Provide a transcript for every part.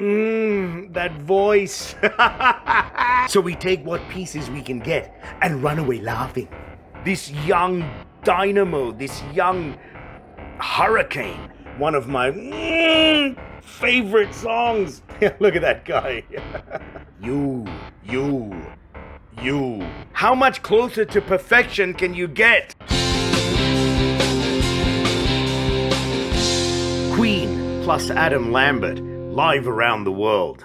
That voice. So we take what pieces we can get and run away laughing. This young dynamo, this young hurricane, one of my favorite songs. Look at that guy. You. How much closer to perfection can you get? Queen plus Adam Lambert, live around the world.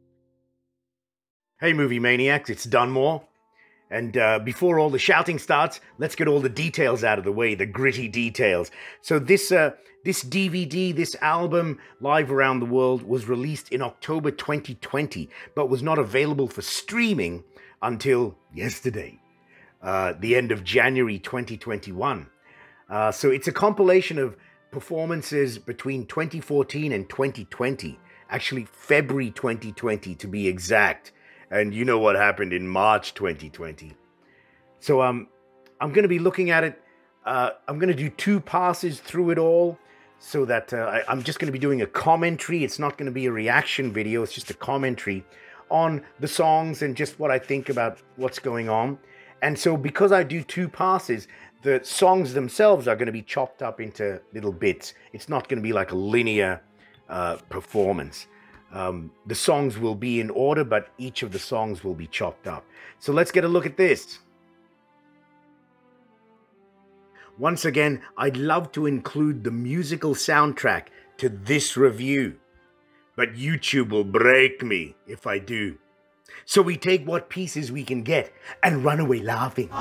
Hey movie maniacs, it's Dunmore. And before all the shouting starts, let's get all the details out of the way, the gritty details. So this DVD, this album, Live Around the World, was released in October 2020, but was not available for streaming until yesterday, the end of January 2021. So it's a compilation of performances between 2014 and 2020, actually February 2020 to be exact. And you know what happened in March 2020. So I'm going to be looking at it. I'm going to do 2 passes through it all so that I'm just going to be doing a commentary. It's not going to be a reaction video. It's just a commentary on the songs and just what I think about what's going on. And so because I do 2 passes, the songs themselves are going to be chopped up into little bits. It's not going to be like a linear performance. The songs will be in order, but each of the songs will be chopped up. So let's get a look at this. Once again, I'd love to include the musical soundtrack to this review, but YouTube will break me if I do. So we take what pieces we can get and run away laughing.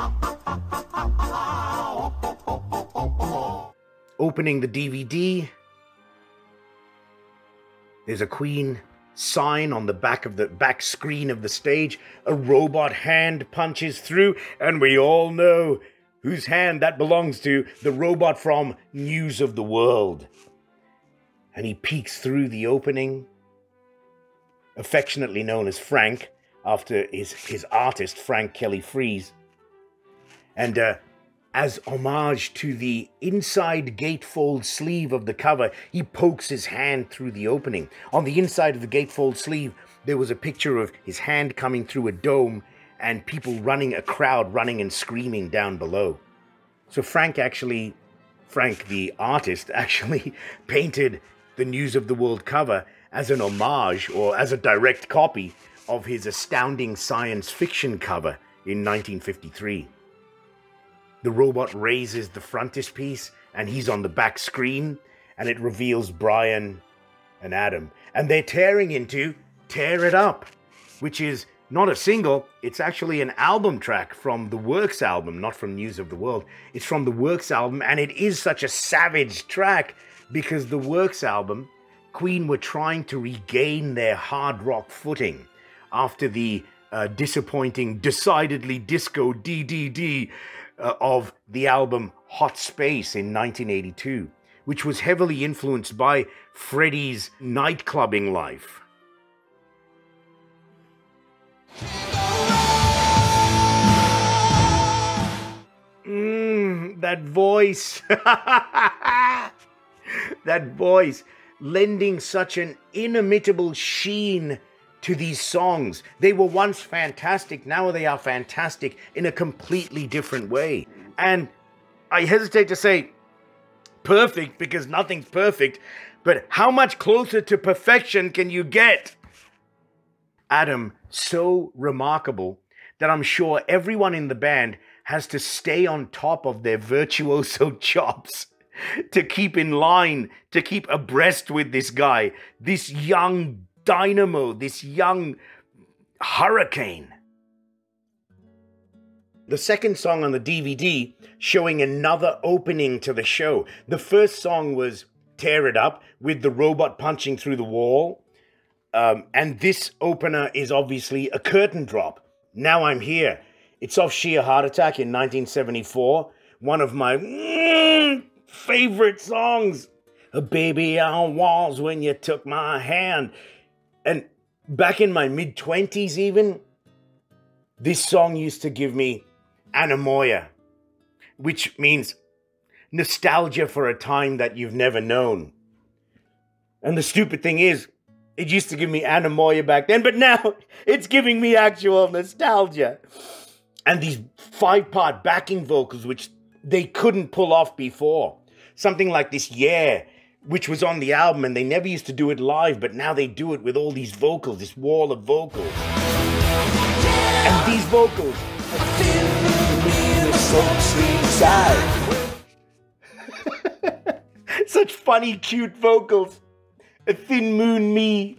Opening the DVD, there's a Queen sign on the back screen of the stage. A robot hand punches through, and we all know whose hand that belongs to, the robot from News of the World. And he peeks through the opening, affectionately known as Frank, after his artist, Frank Kelly Freas. And as homage to the inside gatefold sleeve of the cover, he pokes his hand through the opening. On the inside of the gatefold sleeve, there was a picture of his hand coming through a dome and people running, a crowd running and screaming down below. So Frank the artist, actually painted the News of the World cover as an homage or as a direct copy of his astounding science fiction cover in 1953. The robot raises the frontispiece, and he's on the back screen, and it reveals Brian and Adam. And they're tearing into Tear It Up, which is not a single, it's actually an album track from the Works album, not from News of the World. It's from the Works album, and it is such a savage track because the Works album, Queen were trying to regain their hard rock footing after the disappointing, decidedly disco DDD of the album Hot Space in 1982, which was heavily influenced by Freddie's nightclubbing life. That voice. That voice, lending such an inimitable sheen to these songs. They were once fantastic, now they are fantastic in a completely different way. And I hesitate to say perfect because nothing's perfect, but how much closer to perfection can you get? Adam, so remarkable that I'm sure everyone in the band has to stay on top of their virtuoso chops to keep in line, to keep abreast with this guy, this young dynamo, this young hurricane. The second song on the DVD showing another opening to the show. The first song was Tear It Up with the robot punching through the wall. And this opener is obviously a curtain drop. Now I'm Here. It's off Sheer Heart Attack in 1974. One of my favorite songs. A baby on walls when you took my hand. And back in my mid-20s even, this song used to give me anemoia, which means nostalgia for a time that you've never known. And the stupid thing is, It used to give me anemoia back then, but now it's giving me actual nostalgia. And these 5-part backing vocals, which they couldn't pull off before. Something like this, Yeah, which was on the album, and they never used to do it live, but now they do it with all these vocals, this wall of vocals. And these vocals, such funny, cute vocals. A thin moon me.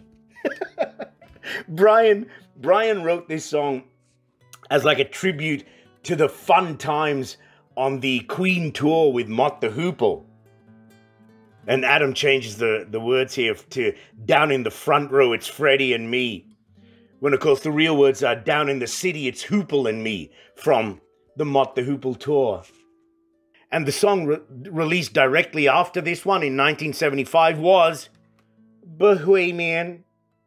Brian wrote this song as like a tribute to the fun times on the Queen tour with Mott the Hoople. And Adam changes the words here to down in the front row, it's Freddie and me. When, of course, the real words are down in the city, it's Hoople and me from the Mott the Hoople tour. And the song released directly after this one in 1975 was Bohemian.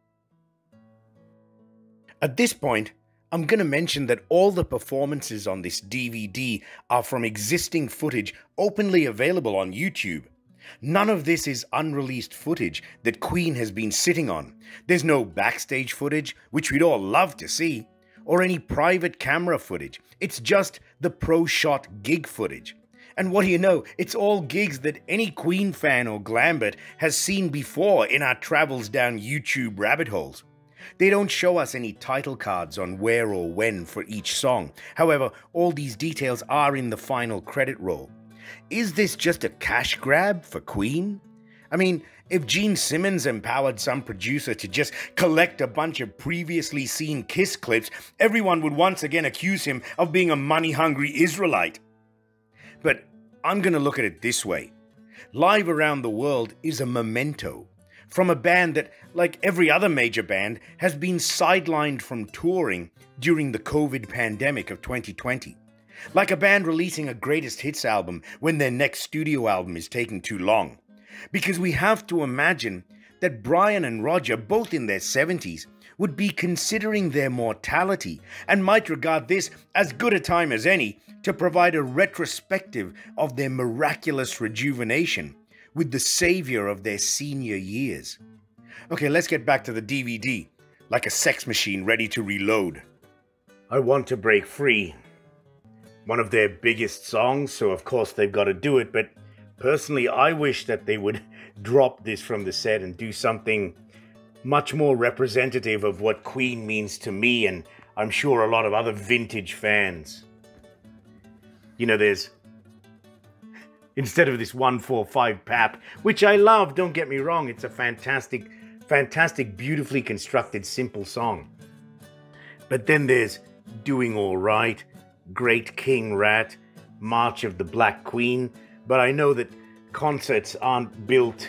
At this point, I'm going to mention that all the performances on this DVD are from existing footage openly available on YouTube. None of this is unreleased footage that Queen has been sitting on. There's no backstage footage, which we'd all love to see, or any private camera footage. It's just the pro-shot gig footage. And what do you know, it's all gigs that any Queen fan or Glambert has seen before in our travels down YouTube rabbit holes. They don't show us any title cards on where or when for each song. However, all these details are in the final credit roll. Is this just a cash grab for Queen? I mean, if Gene Simmons empowered some producer to just collect a bunch of previously seen Kiss clips, everyone would once again accuse him of being a money-hungry Israelite. But I'm going to look at it this way. Live Around the World is a memento from a band that, like every other major band, has been sidelined from touring during the COVID pandemic of 2020. Like a band releasing a greatest hits album when their next studio album is taking too long. Because we have to imagine that Brian and Roger, both in their 70s, would be considering their mortality and might regard this as good a time as any to provide a retrospective of their miraculous rejuvenation with the savior of their senior years. Okay, let's get back to the DVD, like a sex machine ready to reload. I Want to Break Free. One of their biggest songs, so of course they've got to do it, but personally I wish that they would drop this from the set and do something much more representative of what Queen means to me and I'm sure a lot of other vintage fans. You know, there's, instead of this 1-4-5 pap, which I love, don't get me wrong, it's a fantastic, beautifully constructed, simple song. But then there's Doing All Right, Great King Rat, March of the Black Queen, but I know that concerts aren't built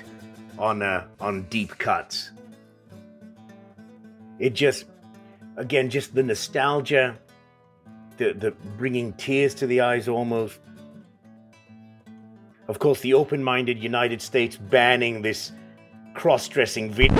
on deep cuts. It just, again, just the nostalgia, the bringing tears to the eyes almost. Of course, the open-minded United States banning this cross-dressing video.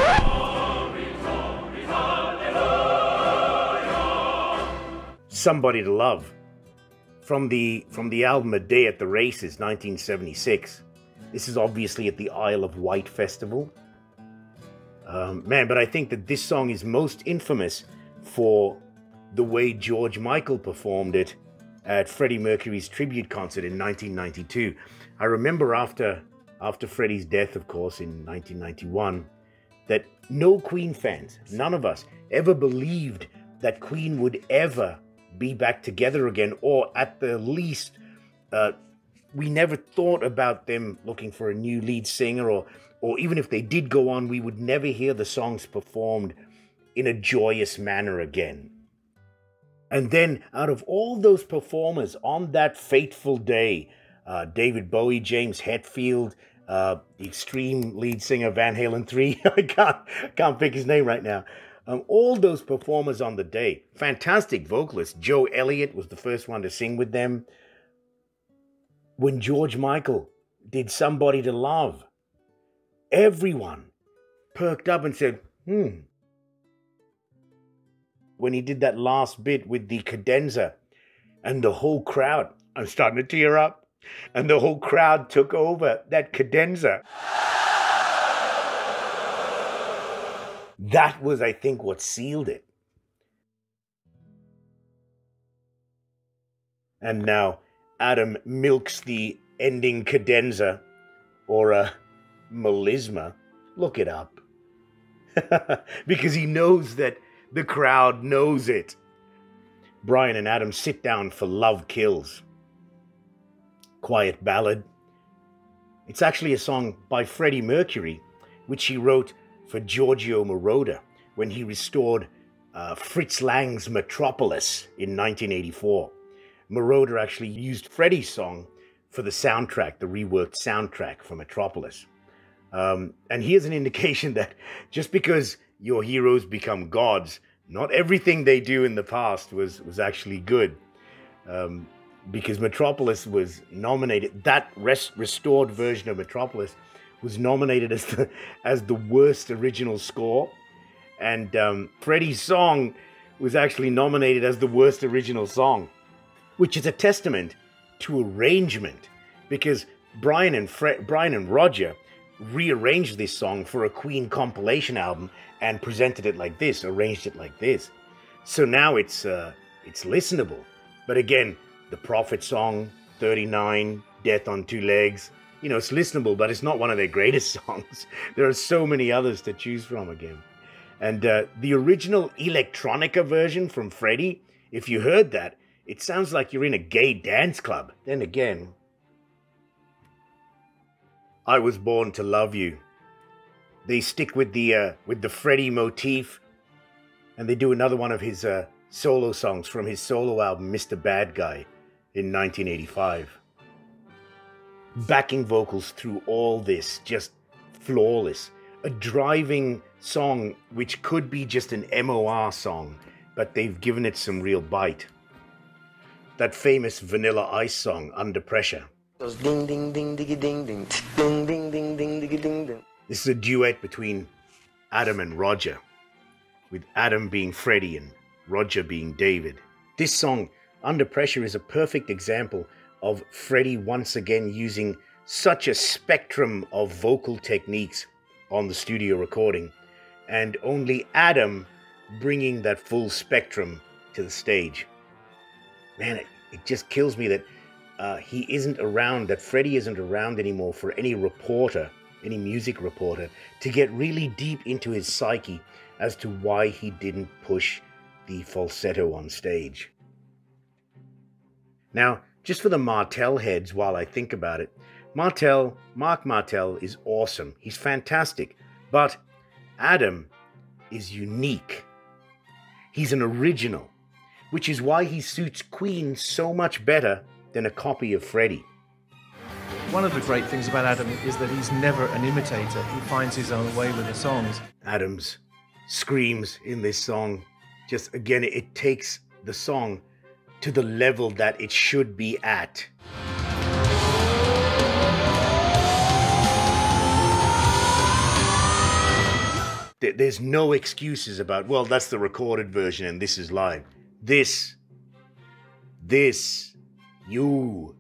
Somebody to Love. From the album A Day at the Races, 1976. This is obviously at the Isle of Wight Festival. Man, but I think that this song is most infamous for the way George Michael performed it at Freddie Mercury's tribute concert in 1992. I remember after Freddie's death, of course, in 1991, that no Queen fans, none of us, ever believed that Queen would ever be back together again, or at the least, we never thought about them looking for a new lead singer, or even if they did go on, we would never hear the songs performed in a joyous manner again. And then, out of all those performers on that fateful day, David Bowie, James Hetfield, the extreme lead singer Van Halen 3, I can't pick his name right now. All those performers on the day, fantastic vocalists. Joe Elliott was the first one to sing with them. When George Michael did Somebody to Love, everyone perked up and said, When he did that last bit with the cadenza, and the whole crowd, I'm starting to tear up, and the whole crowd took over that cadenza. That was, I think, what sealed it. And now Adam milks the ending cadenza, or a melisma. Look it up. Because he knows that the crowd knows it. Brian and Adam sit down for Love Kills. Quiet ballad. It's actually a song by Freddie Mercury, which he wrote for Giorgio Moroder when he restored Fritz Lang's Metropolis in 1984. Moroder actually used Freddie's song for the soundtrack, the reworked soundtrack for Metropolis. And here's an indication that just because your heroes become gods, not everything they do in the past was actually good. Because Metropolis was nominated, that restored version of Metropolis was nominated as the worst original score. And Freddie's song was actually nominated as the worst original song, which is a testament to arrangement, because Brian and Roger rearranged this song for a Queen compilation album and presented it like this, arranged it like this. So now it's listenable. But again, the Prophet song, 39, Death on Two Legs, it's listenable, but it's not one of their greatest songs. There are so many others to choose from again. And the original electronica version from Freddie, if you heard that, it sounds like you're in a gay dance club. Then again, I Was Born to Love You. They stick with the Freddie motif, and they do another one of his solo songs from his solo album, Mr. Bad Guy, in 1985. Backing vocals through all this, just flawless. A driving song which could be just an MOR song, but they've given it some real bite. That famous Vanilla Ice song, Under Pressure. Ding ding ding diggy ding ding ding ding ding ding diggy ding ding. This is a duet between Adam and Roger, with Adam being Freddie and Roger being David. This song, Under Pressure, is a perfect example of Freddie once again using such a spectrum of vocal techniques on the studio recording, and only Adam bringing that full spectrum to the stage. Man, it just kills me that he isn't around, that Freddie isn't around anymore for any reporter, any music reporter, to get really deep into his psyche as to why he didn't push the falsetto on stage. Now, just for the Martel heads, while I think about it, Mark Martel is awesome. He's fantastic. But Adam is unique. He's an original, which is why he suits Queen so much better than a copy of Freddie. One of the great things about Adam is that he's never an imitator. He finds his own way with the songs. Adam's screams in this song, just again, it takes the song to the level that it should be at. There's no excuses about, well, that's the recorded version and this is live. This, you.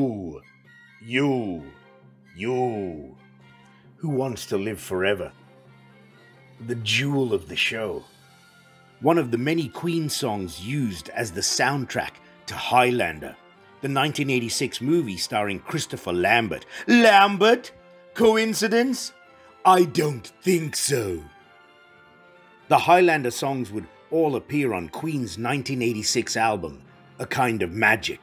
Who Wants to Live Forever? The jewel of the show. One of the many Queen songs used as the soundtrack to Highlander, the 1986 movie starring Christopher Lambert. Lambert? Coincidence? I don't think so. The Highlander songs would all appear on Queen's 1986 album, A Kind of Magic.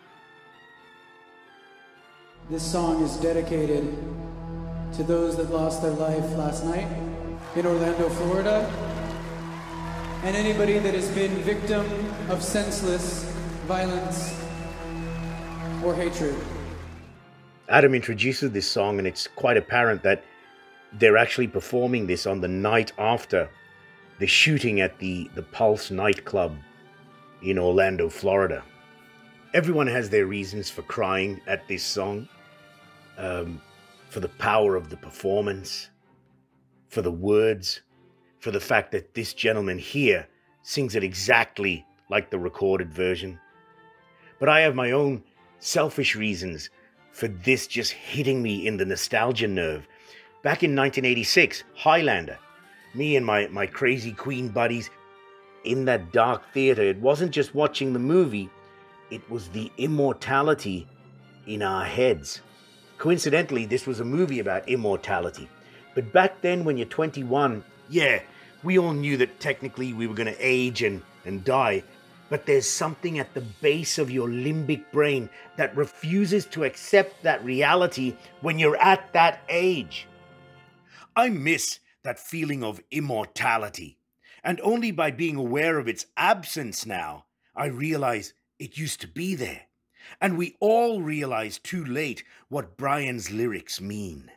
This song is dedicated to those that lost their life last night in Orlando, Florida, and anybody that has been victim of senseless violence or hatred. Adam introduces this song, and it's quite apparent that they're actually performing this on the night after the shooting at the Pulse nightclub in Orlando, Florida. Everyone has their reasons for crying at this song, for the power of the performance, for the words, for the fact that this gentleman here sings it exactly like the recorded version. But I have my own selfish reasons for this just hitting me in the nostalgia nerve. Back in 1986, Highlander, me and my crazy Queen buddies, in that dark theater, it wasn't just watching the movie, it was the immortality in our heads. Coincidentally, this was a movie about immortality. But back then, when you're 21, yeah, we all knew that technically we were going to age and die. But there's something at the base of your limbic brain that refuses to accept that reality when you're at that age. I miss that feeling of immortality. And only by being aware of its absence now, I realize it used to be there. And we all realize too late what Brian's lyrics mean.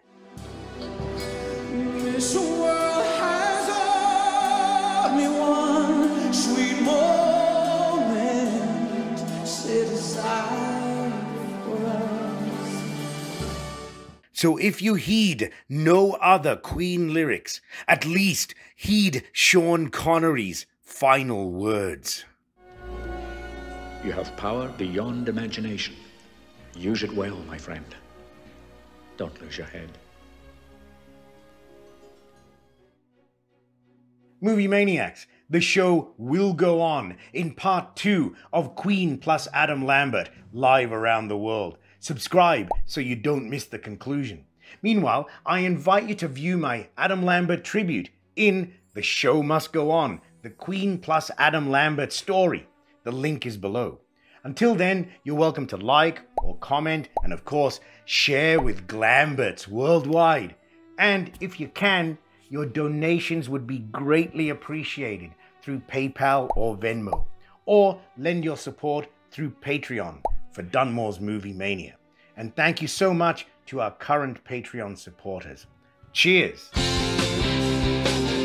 This world has only one sweet moment set aside for us. So if you heed no other Queen lyrics, at least heed Sean Connery's final words. You have power beyond imagination. Use it well, my friend. Don't lose your head. Movie Maniacs, the show will go on in part 2 of Queen plus Adam Lambert, live around the world. Subscribe so you don't miss the conclusion. Meanwhile, I invite you to view my Adam Lambert tribute in The Show Must Go On, the Queen plus Adam Lambert story. The link is below. Until then, you're welcome to like or comment and of course, share with Glamberts worldwide. And if you can, your donations would be greatly appreciated through PayPal or Venmo. Or lend your support through Patreon for Dunmore's Movie Mania. And thank you so much to our current Patreon supporters. Cheers!